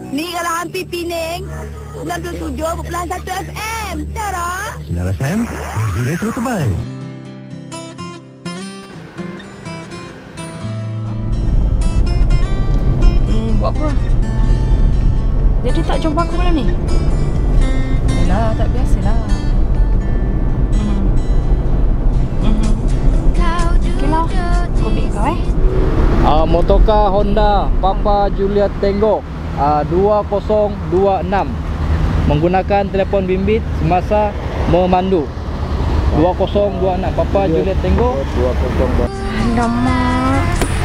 Ni kalau hampir Pening 97.1 FM. Cara 9 FM Retro terbaik. Buat apa? Jadi tak jumpa aku malam ni? Yalah, tak biasalah. Okeylah, aku ambil kau Motorcar Honda Papa Juliet Tango 2026 menggunakan telefon bimbit semasa memandu. 2026 Papa Juliet Tango 2026. Alamak.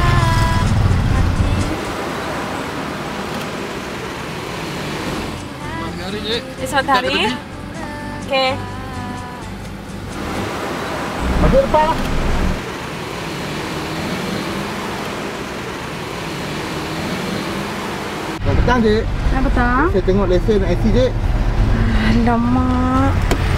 Esok hari. Okey. Masuk depan lah. Selamat petang, Cik. Selamat petang. Saya tengok lesen IC, Cik. Alamak.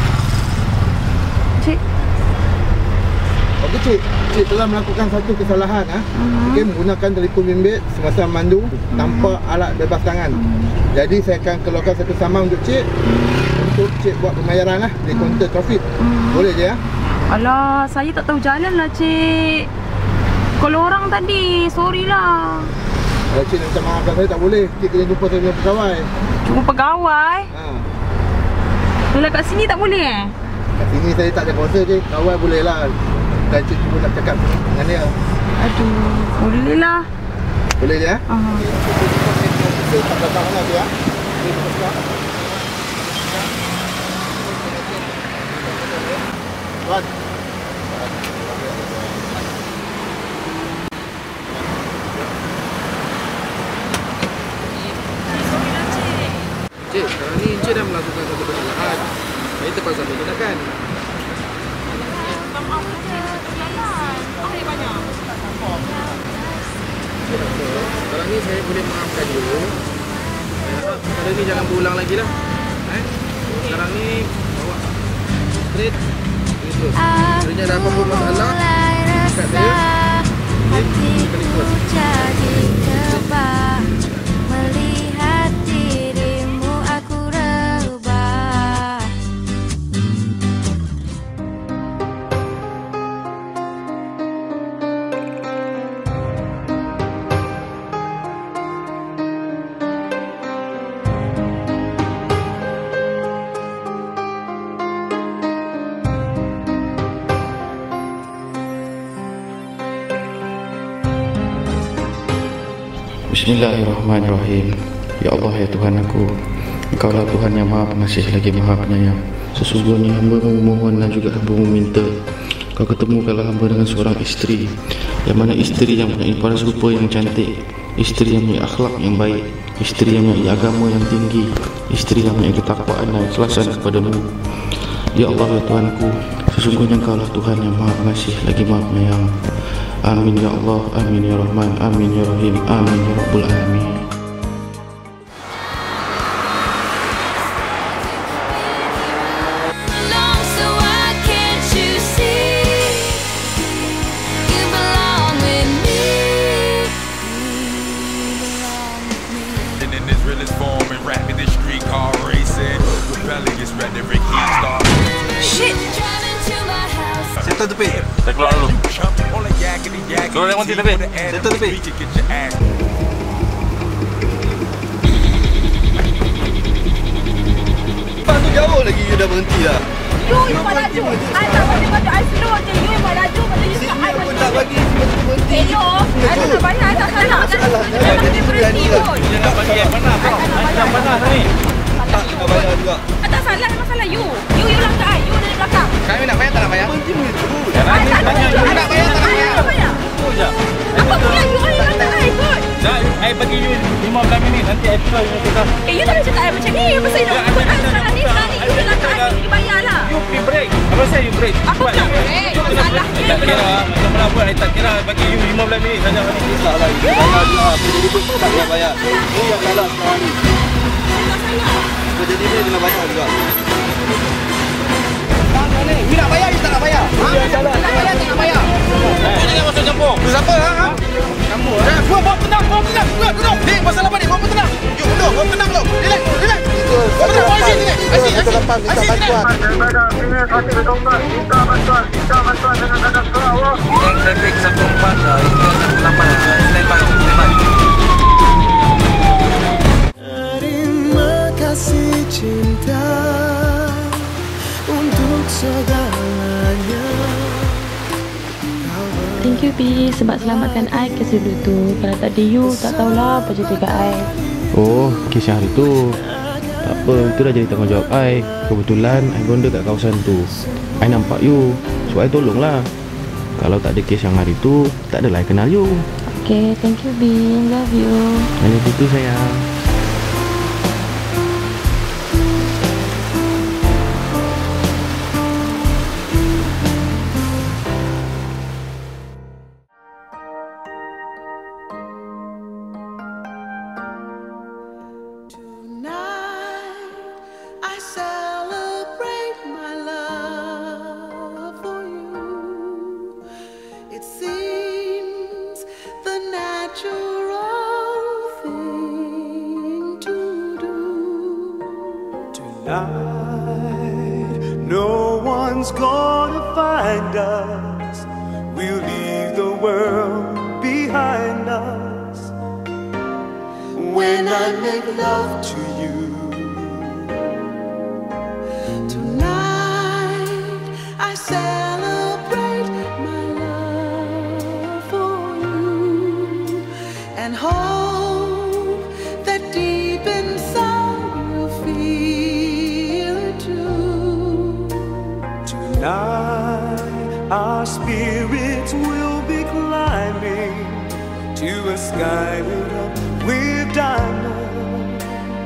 Cik. Okey, Cik. Cik telah melakukan satu kesalahan. Okey, menggunakan telefon bimbit semasa memandu tanpa alat bebas tangan. Jadi saya akan keluarkan satu saman untuk Cik untuk Cik buat pembayaran lah di kaunter trafik. Boleh je ya? Alah, saya tak tahu jalan lah, Cik. Kalau orang tadi, sorry lah. Kalau Cik nak minta maafkan saya tak boleh. Cik kena jumpa saya dengan pegawai. Cuma pegawai? Kalau kat sini tak boleh Kat sini saya tak ada kuasa, Cik. Pegawai boleh lah. Dan Cik cuba nak cakap dengan dia. Aduh, boleh lah. Boleh je ya? Saya tak datang mana tu ya? Tuan. Cik, sekarang ni Encik dah melakukan satu kesalahan. Saya terpaksa menggunakan. Maaf, Cik. Jalan. Ambil banyak. Sekarang ni saya boleh maafkan you. Saya harap kali ni jangan berulang lagi lah. Sekarang ni bawa straight terus. Sekiranya ada apa-apa masalah dekat saya, kali terus. Melihat dirimu aku rebah. Bismillahirrahmanirrahim. Ya Allah, ya Tuhan aku, Engkaulah Tuhan yang Maha Pengasih lagi Maha Penyayang. Sesungguhnya hamba memohon dan juga hamba meminta Kau ketemukanlah hamba dengan seorang isteri, yang mana isteri yang mempunyai paras rupa yang cantik, isteri yang mempunyai akhlak yang baik, isteri yang mempunyai agama yang tinggi, isteri yang mempunyai ketakwaan dan ikhlasan kepadamu. Ya Allah, ya Tuhanku, sesungguhnya Engkaulah Tuhan yang Maha Pengasih lagi Maha Penyayang. Amin ya Allah, amin ya Rahman, amin ya Rahim, amin ya Rabbul Alamin. Settle tepi. Saya keluar dulu. Keluar yang tepi. Settle tepi. Depan tu jauh lagi you dah berhenti dah. You melaju. I tak boleh baju I slow je. You melaju. Macam you cakap I pun tak bagi berhenti. Eh yo, I tak nak bayar. I tak salah. Jangan jadi berhenti pun. Jangan bagi yang panas. Yang panas ni. Tak kena bayar juga. I tak salah. Masalah you. You langgar I. You dari belakang. Kami nak bayar tak nak bayar? Berhenti begitu. I tak nak bayar. Nak bayar tak nak bayar? Itu je. Apa pula you langgar I pun? Dah, I bagi you 15 minit. Nanti I try you kita. You tak boleh cakap I macam ni. Pasal you nak ikut I sekarang ni. Sekarang ni you dah langgar I. You bayar lah. You pergi break. Apa saya you break? Apa pula break? Masalahnya. Tak kira. Macam mana pun I tak kira. Bagi you 15 minit saja. Tak lah. You bayar juga. Kerja ribut pun tak boleh bayar. You yang salah sekarang ni. Kerja ni dia kena bayar juga. You nak bayar, you tak nak bayar? Tak nak bayar, tak nak bayar. You jangan masuk campur. Siapa ha? Kamu. Buat tenang, buat tenang. Duduk. Ni, pasal apa ni? Buat tenang. You duduk, buat tenang. depan minta bantuan. Daripada sini Fatih bertobat, minta bantuan dengan kadar surah Allah. Yang trafik 14 hingga 18 standby. Terima kasih cinta untuk segalanya. Thank you Bi sebab selamatkan I kes dulu tu. Kalau tak ada you, tak tahulah apa jadi kat I. Oh, kes yang hari tu. Tak apa, itu dah jadi tanggungjawab I. Kebetulan I ronda kat kawasan tu. I nampak you, so I tolonglah. Kalau tak ada kes yang hari tu, tak adalah I kenal you. Okay, thank you Bi. Love you. I love you too sayang. No one's gonna find us. We'll leave the world behind us. When I make love to you tonight, I celebrate my love for you and hope that deep inside you'll feel it too. Tonight our spirits will be climbing to a sky lit up with diamonds.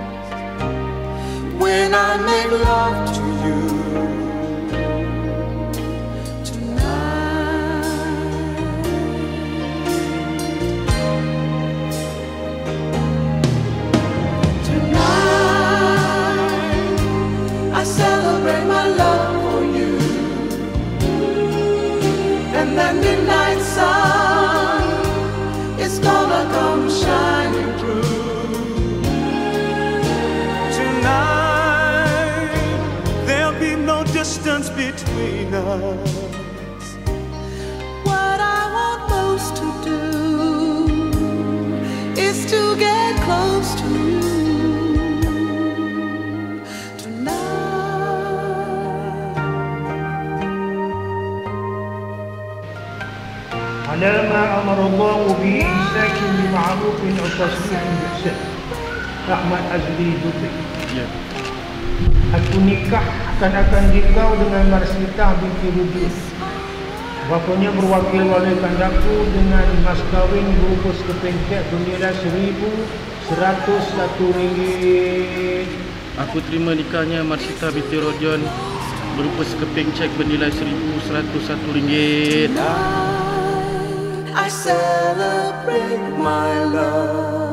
When I make love to you tonight, I celebrate my love for you, and that midnight sun is gonna come shining through. Tonight, there'll be no distance between us. What I want most to do is to get close to you على ما أمر الله به إمساك بمعروف أو تصريح بإحسان. Ahmad Azli Dutri. Ya. Aku akan nikah dengan Marsita binti Rudis. Bapaknya berwakil wali kandaku dengan mas kawin berupa sekeping kek bernilai RM1,101. Aku terima nikahnya Marsita binti Rodion berupa sekeping cek bernilai RM1,101. I celebrate my love.